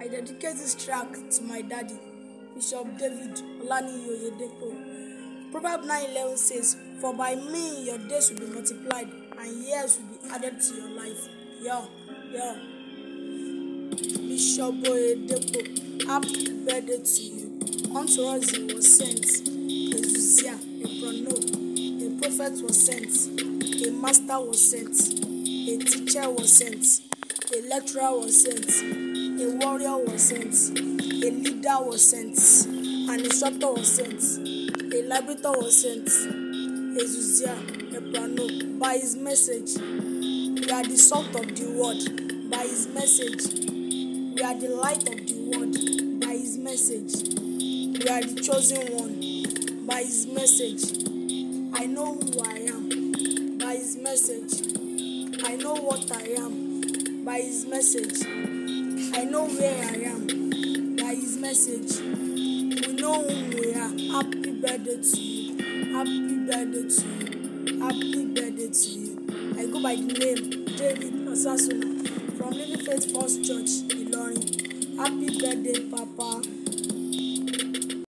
I dedicate this track to my daddy, Bishop David OLANIYI OYEDEPO. Proverbs 9:11 says, "For by me your days will be multiplied and years will be added to your life." Yo. Bishop OYEDEPO, happy birthday to you. Unto us he was sent, a Zuzia, a Prono, a prophet was sent, a master was sent, a teacher was sent, a lecturer was sent, a warrior was sent, a leader was sent, an instructor was sent, a liberator was sent, a Zuzia, a Prono. By his message, we are the salt of the world. By his message, we are the light of the world. By his message, we are the chosen one. By his message, I know who I am. By his message, I know what I am. By his message, I know where I am. By his message, we know who we are. Happy birthday to you. Happy birthday to you. Happy birthday to you. I go by the name David Osasuna from Living Faith First Church, Ilorin. Happy birthday, Papa.